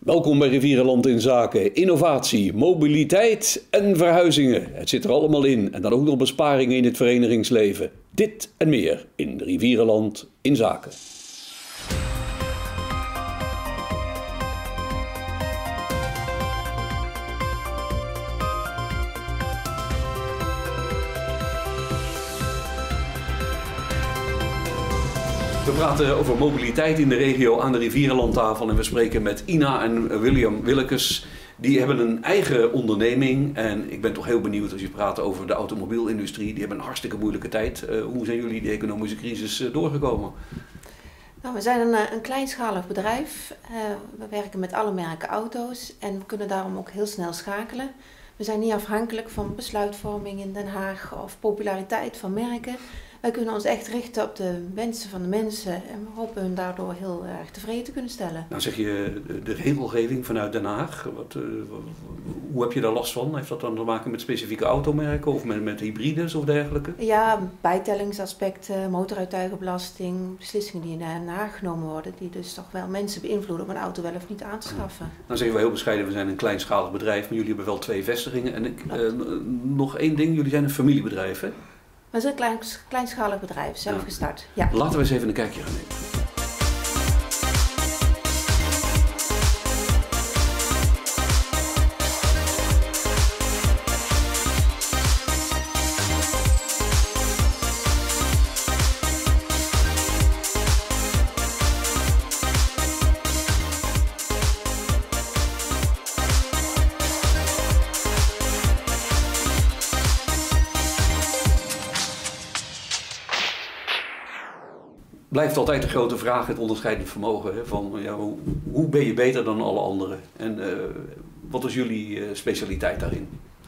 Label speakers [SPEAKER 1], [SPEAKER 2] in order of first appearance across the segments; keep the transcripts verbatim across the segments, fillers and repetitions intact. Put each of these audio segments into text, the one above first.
[SPEAKER 1] Welkom bij Rivierenland in zaken innovatie, mobiliteit en verhuizingen. Het zit er allemaal in en dan ook nog besparingen in het verenigingsleven. Dit en meer in Rivierenland in zaken. We praten over mobiliteit in de regio aan de Rivierenlandtafel en we spreken met Ina en William Willekes. Die hebben een eigen onderneming en ik ben toch heel benieuwd als je praat over de automobielindustrie. Die hebben een hartstikke moeilijke tijd. Uh, hoe zijn jullie de economische crisis uh, doorgekomen?
[SPEAKER 2] Nou, we zijn een, een kleinschalig bedrijf. Uh, we werken met alle merken auto's en we kunnen daarom ook heel snel schakelen. We zijn niet afhankelijk van besluitvorming in Den Haag of populariteit van merken. Wij kunnen ons echt richten op de wensen van de mensen en we hopen hun daardoor heel erg tevreden te kunnen stellen.
[SPEAKER 1] Nou zeg je de regelgeving vanuit Den Haag, wat, uh, hoe heb je daar last van? Heeft dat dan te maken met specifieke automerken of met, met hybrides of dergelijke?
[SPEAKER 2] Ja, bijtellingsaspecten, motoruituigenbelasting, beslissingen die in Den Haag genomen worden, die dus toch wel mensen beïnvloeden om een auto wel of niet aan te schaffen.
[SPEAKER 1] Ja. Dan zeggen we heel bescheiden, we zijn een kleinschalig bedrijf, maar jullie hebben wel twee vestigingen. En ik, uh, nog één ding, jullie zijn een familiebedrijf, hè?
[SPEAKER 2] We zijn een klein, kleinschalig bedrijf, zelf ja. gestart. Ja.
[SPEAKER 1] Laten we eens even een kijkje gaan nemen. Blijft altijd de grote vraag, het onderscheidend vermogen. Hè, van ja, hoe, hoe ben je beter dan alle anderen? En uh, wat is jullie uh, specialiteit daarin?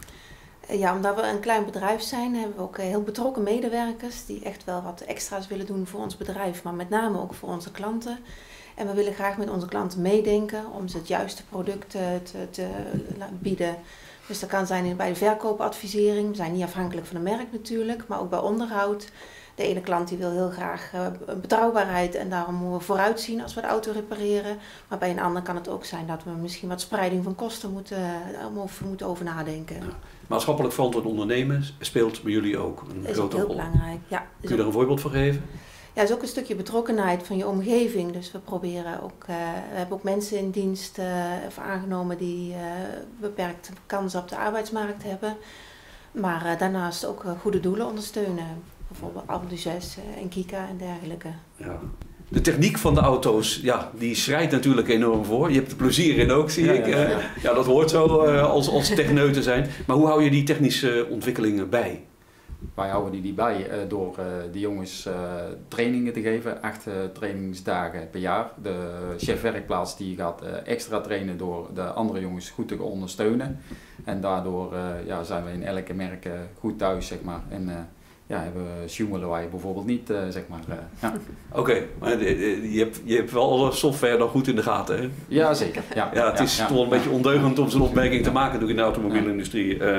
[SPEAKER 2] Ja, omdat we een klein bedrijf zijn, hebben we ook heel betrokken medewerkers die echt wel wat extra's willen doen voor ons bedrijf, maar met name ook voor onze klanten. En we willen graag met onze klanten meedenken om ze het juiste product te, te bieden. Dus dat kan zijn bij de verkoopadvisering, we zijn niet afhankelijk van een merk natuurlijk, maar ook bij onderhoud. De ene klant die wil heel graag uh, betrouwbaarheid en daarom moeten we vooruitzien als we de auto repareren. Maar bij een ander kan het ook zijn dat we misschien wat spreiding van kosten moeten, uh, over, moeten over nadenken. Ja.
[SPEAKER 1] Maatschappelijk verantwoord ondernemen speelt bij jullie ook een
[SPEAKER 2] is
[SPEAKER 1] grote
[SPEAKER 2] ook heel
[SPEAKER 1] rol.
[SPEAKER 2] Belangrijk. Ja,
[SPEAKER 1] Kun je daar een voorbeeld van geven?
[SPEAKER 2] Ja, het is ook een stukje betrokkenheid van je omgeving. Dus we proberen ook, uh, we hebben ook mensen in dienst uh, aangenomen die uh, beperkte kansen op de arbeidsmarkt hebben. Maar uh, daarnaast ook uh, goede doelen ondersteunen. Bijvoorbeeld Abduces en Kika en dergelijke.
[SPEAKER 1] Ja. De techniek van de auto's, ja, die schrijdt natuurlijk enorm voor. Je hebt er plezier in ook, zie ja, ik. Ja, ja. ja, dat hoort zo uh, als, als techneuten zijn. Maar hoe hou je die technische ontwikkelingen bij?
[SPEAKER 3] Wij houden die, die bij uh, door uh, de jongens uh, trainingen te geven. Acht uh, trainingsdagen per jaar. De chef werkplaats die gaat uh, extra trainen door de andere jongens goed te ondersteunen. En daardoor uh, ja, zijn we in elke merk uh, goed thuis, zeg maar. En, uh, Ja, hebben sjoemelen wij bijvoorbeeld niet, uh, zeg maar. Uh, ja.
[SPEAKER 1] Oké, okay, maar je hebt, je hebt wel alle software dan goed in de gaten, hè?
[SPEAKER 3] Ja, zeker. Ja,
[SPEAKER 1] ja, het is ja, toch wel een ja, beetje ondeugend om zo'n opmerking te maken in de automobielindustrie. Uh,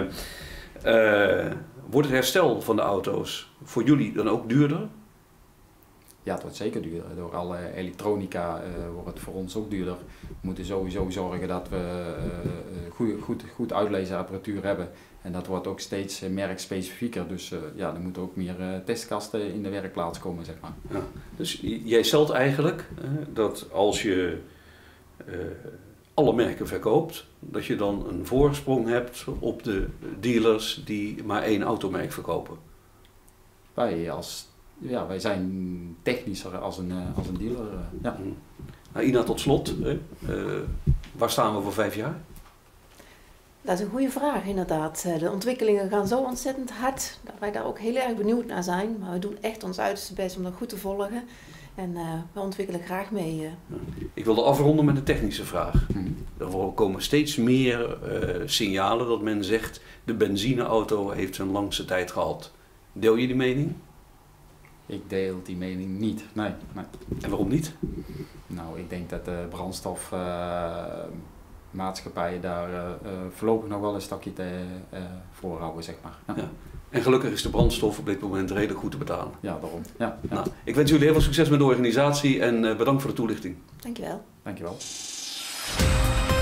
[SPEAKER 1] uh, wordt het herstel van de auto's voor jullie dan ook duurder?
[SPEAKER 3] Ja, het wordt zeker duurder. Door alle elektronica uh, wordt het voor ons ook duurder. We moeten sowieso zorgen dat we uh, goed, goed, goed uitlezenapparatuur hebben. En dat wordt ook steeds uh, merkspecifieker. Dus uh, ja, er moeten ook meer uh, testkasten in de werkplaats komen, zeg maar.
[SPEAKER 1] Ja. Dus jij stelt eigenlijk uh, dat als je uh, alle merken verkoopt, dat je dan een voorsprong hebt op de dealers die maar één automerk verkopen?
[SPEAKER 3] Wij als Ja, wij zijn technischer als een, als een dealer. Ja.
[SPEAKER 1] Nou, Ina, tot slot, uh, waar staan we voor vijf jaar?
[SPEAKER 2] Dat is een goede vraag inderdaad. De ontwikkelingen gaan zo ontzettend hard dat wij daar ook heel erg benieuwd naar zijn. Maar we doen echt ons uiterste best om dat goed te volgen. En uh, we ontwikkelen graag mee. Uh.
[SPEAKER 1] Ik wilde afronden met een technische vraag. Hmm. Er komen steeds meer uh, signalen dat men zegt de benzineauto heeft zijn langste tijd gehad. Deel je die mening?
[SPEAKER 3] Ik deel die mening niet, nee, nee.
[SPEAKER 1] En waarom niet?
[SPEAKER 3] Nou, ik denk dat de brandstofmaatschappijen uh, daar uh, voorlopig nog wel een stapje te, uh, voor houden, zeg maar. Ja.
[SPEAKER 1] Ja. En gelukkig is de brandstof op dit moment redelijk goed te betalen.
[SPEAKER 3] Ja, daarom. Ja, ja.
[SPEAKER 1] Nou, ik wens jullie heel veel succes met de organisatie en uh, bedankt voor de toelichting.
[SPEAKER 2] Dankjewel.
[SPEAKER 3] Dankjewel.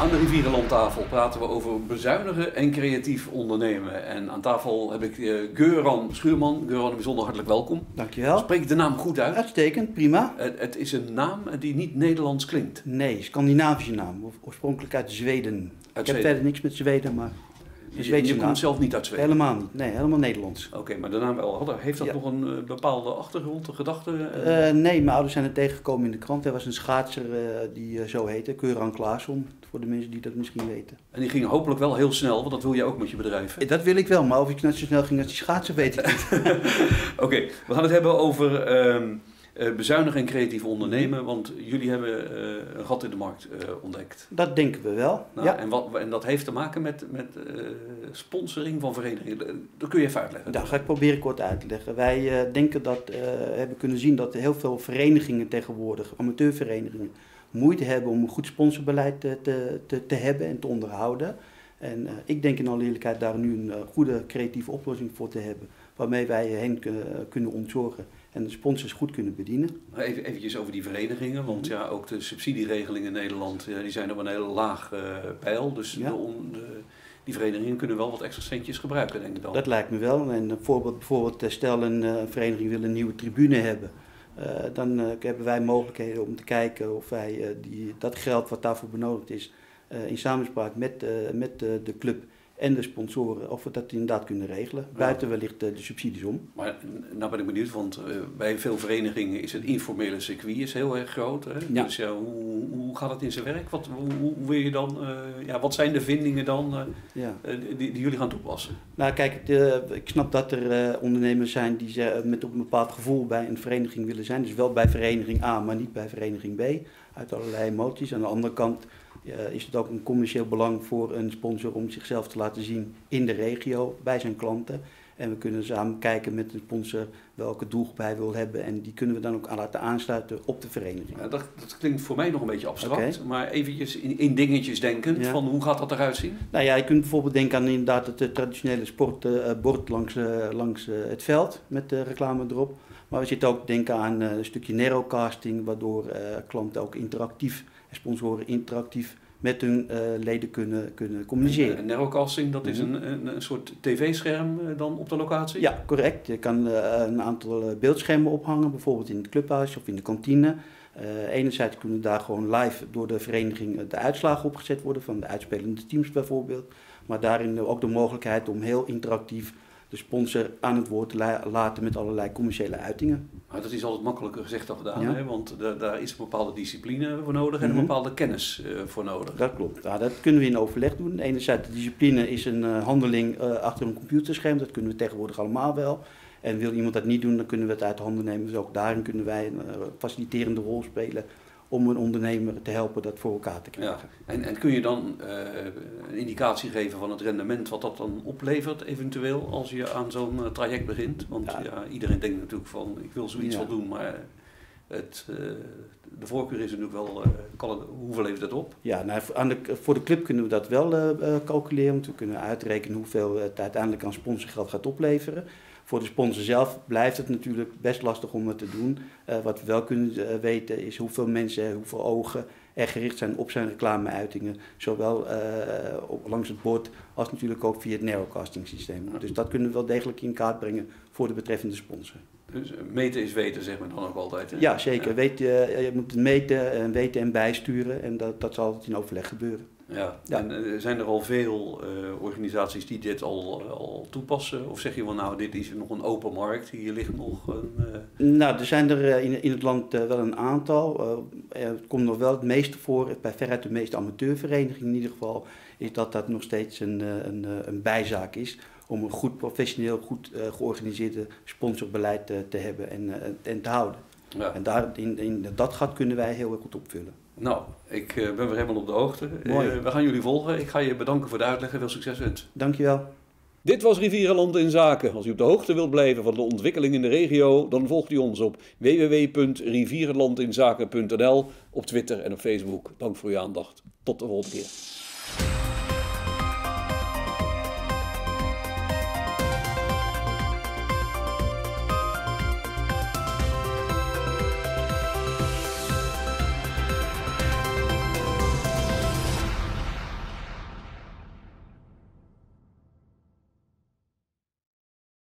[SPEAKER 1] Aan de Rivierenlandtafel praten we over bezuinigen en creatief ondernemen. En aan tafel heb ik uh, Göran Schuurman. Göran, bijzonder hartelijk welkom.
[SPEAKER 4] Dankjewel.
[SPEAKER 1] Spreek ik de naam goed uit?
[SPEAKER 4] Uitstekend, prima.
[SPEAKER 1] Het, het is een naam die niet Nederlands klinkt.
[SPEAKER 4] Nee, Scandinavische naam. Oorspronkelijk uit Zweden.
[SPEAKER 1] Uit
[SPEAKER 4] ik heb
[SPEAKER 1] Zweden.
[SPEAKER 4] verder niks met Zweden, maar
[SPEAKER 1] Je,
[SPEAKER 4] een Zweedse
[SPEAKER 1] je
[SPEAKER 4] naam.
[SPEAKER 1] komt zelf niet uit Zweden?
[SPEAKER 4] Helemaal niet. Nee, helemaal Nederlands.
[SPEAKER 1] Oké, okay, maar de naam wel. Heeft dat
[SPEAKER 4] Ja.
[SPEAKER 1] nog een uh, bepaalde achtergrond, een gedachte?
[SPEAKER 4] Uh, nee, mijn ouders zijn er tegengekomen in de krant. Er was een schaatser uh, die uh, zo heette, Göran Claesson. Voor de mensen die dat misschien weten.
[SPEAKER 1] En die ging hopelijk wel heel snel, want dat wil je ook met je bedrijf. Hè?
[SPEAKER 4] Dat wil ik wel, maar of ik net zo snel ging als die schaatser weet ik niet.
[SPEAKER 1] Oké, okay, we gaan het hebben over uh, uh, bezuinigen en creatief ondernemen. Want jullie hebben uh, een gat in de markt uh, ontdekt.
[SPEAKER 4] Dat denken we wel,
[SPEAKER 1] nou,
[SPEAKER 4] ja.
[SPEAKER 1] En, wat, en dat heeft te maken met, met uh, sponsoring van verenigingen. Dat kun je even uitleggen.
[SPEAKER 4] Dat ga ik proberen kort uit te leggen. Wij uh, denken dat, uh, hebben kunnen zien dat heel veel verenigingen tegenwoordig, amateurverenigingen, moeite hebben om een goed sponsorbeleid te, te, te, te hebben en te onderhouden. En uh, ik denk in alle eerlijkheid daar nu een uh, goede creatieve oplossing voor te hebben, waarmee wij hen uh, kunnen ontzorgen en de sponsors goed kunnen bedienen.
[SPEAKER 1] Even eventjes over die verenigingen, want ja, ook de subsidieregelingen in Nederland ja, die zijn op een hele laag uh, pijl. Dus
[SPEAKER 4] ja.
[SPEAKER 1] de, de, die verenigingen kunnen wel wat extra centjes gebruiken, denk ik dan.
[SPEAKER 4] Dat lijkt me wel. En bijvoorbeeld, bijvoorbeeld stel een uh, vereniging wil een nieuwe tribune hebben. Uh, dan uh, hebben wij mogelijkheden om te kijken of wij uh, die, dat geld wat daarvoor benodigd is, uh, in samenspraak met, uh, met uh, de club en de sponsoren, of we dat inderdaad kunnen regelen. Ja. Buiten wellicht uh, de subsidies om.
[SPEAKER 1] Maar nou ben ik benieuwd, want uh, bij veel verenigingen is het informele circuit is heel erg groot. Hè?
[SPEAKER 4] Ja.
[SPEAKER 1] Dus ja, hoe, hoe gaat het in zijn werk? Wat, hoe, hoe wil je dan, uh, ja, wat zijn de vindingen dan uh, ja. uh, die, die jullie gaan toepassen?
[SPEAKER 4] Nou kijk, de, ik snap dat er uh, ondernemers zijn die uh, met op een bepaald gevoel bij een vereniging willen zijn. Dus wel bij vereniging A, maar niet bij vereniging B. Uit allerlei emoties. Aan de andere kant uh, is het ook een commercieel belang voor een sponsor om zichzelf te laten zien in de regio, bij zijn klanten. En we kunnen samen kijken met de sponsor welke doelgroep hij wil hebben. En die kunnen we dan ook aan laten aansluiten op de vereniging.
[SPEAKER 1] Ja, dat, dat klinkt voor mij nog een beetje abstract.
[SPEAKER 4] Okay.
[SPEAKER 1] Maar eventjes in, in dingetjes denkend. Ja. Van hoe gaat dat eruit zien?
[SPEAKER 4] Nou ja, je kunt bijvoorbeeld denken aan inderdaad het uh, traditionele sportbord uh, langs, uh, langs uh, het veld. Met de reclame erop. Maar we zitten ook te denken aan uh, een stukje narrowcasting. Waardoor uh, klanten ook interactief en sponsoren interactief met hun uh, leden kunnen, kunnen communiceren.
[SPEAKER 1] En narrowcasting, dat is een, een, een soort tv-scherm uh, dan op de locatie?
[SPEAKER 4] Ja, correct. Je kan uh, een aantal beeldschermen ophangen, bijvoorbeeld in het clubhuis of in de kantine. Uh, enerzijds kunnen daar gewoon live door de vereniging de uitslagen opgezet worden van de uitspelende teams bijvoorbeeld. Maar daarin ook de mogelijkheid om heel interactief de sponsor aan het woord te la- laten met allerlei commerciële uitingen.
[SPEAKER 1] Maar dat is altijd makkelijker gezegd dan gedaan,
[SPEAKER 4] ja.
[SPEAKER 1] hè? Want de, daar is een bepaalde discipline voor nodig en mm-hmm. een bepaalde kennis uh, voor nodig.
[SPEAKER 4] Dat klopt. Nou, dat kunnen we in overleg doen. Enerzijds de discipline is een uh, handeling uh, achter een computerscherm, dat kunnen we tegenwoordig allemaal wel. En wil iemand dat niet doen, dan kunnen we het uit de handen nemen. Dus ook daarin kunnen wij een uh, faciliterende rol spelen om een ondernemer te helpen dat voor elkaar te krijgen.
[SPEAKER 1] Ja. En, en kun je dan uh, een indicatie geven van het rendement wat dat dan oplevert eventueel als je aan zo'n uh, traject begint? Want ja. Ja, iedereen denkt natuurlijk van ik wil zoiets ja. wel doen, maar het, uh, de voorkeur is natuurlijk wel, uh, kan het, hoeveel levert dat op?
[SPEAKER 4] Ja, nou, aan de, voor de club kunnen we dat wel uh, calculeren, want we kunnen uitrekenen hoeveel het uiteindelijk aan sponsorgeld gaat opleveren. Voor de sponsor zelf blijft het natuurlijk best lastig om het te doen. Uh, wat we wel kunnen uh, weten is hoeveel mensen, hoeveel ogen er gericht zijn op zijn reclameuitingen. Zowel uh, op, langs het bord als natuurlijk ook via het narrowcasting systeem. Ja. Dus dat kunnen we wel degelijk in kaart brengen voor de betreffende sponsor.
[SPEAKER 1] Dus meten is weten, zeg maar dan ook altijd. Hè?
[SPEAKER 4] Ja, zeker. Ja. Weet, uh, je moet het meten en weten en bijsturen en dat, dat zal altijd in overleg gebeuren.
[SPEAKER 1] Ja, ja. En uh, zijn er al veel uh, organisaties die dit al, uh, al toepassen? Of zeg je wel nou, dit is nog een open markt, hier ligt nog een... Uh...
[SPEAKER 4] Nou, er zijn er uh, in, in het land uh, wel een aantal. Uh, het komt nog wel het meeste voor, bij veruit de meeste amateurverenigingen in ieder geval, is dat dat nog steeds een, een, een bijzaak is om een goed professioneel, goed uh, georganiseerde sponsorbeleid uh, te hebben en, uh, en te houden. Ja. En daar, in, in dat gat kunnen wij heel erg goed opvullen.
[SPEAKER 1] Nou, ik uh, ben weer helemaal op de hoogte.
[SPEAKER 4] Mooi.
[SPEAKER 1] Uh, we gaan jullie volgen. Ik ga je bedanken voor de uitleg en veel succes wens.
[SPEAKER 4] Dankjewel.
[SPEAKER 1] Dit was Rivierenland in Zaken. Als u op de hoogte wilt blijven van de ontwikkeling in de regio, dan volgt u ons op w w w punt rivierenlandinzaken punt n l, op Twitter en op Facebook. Dank voor uw aandacht. Tot de volgende keer.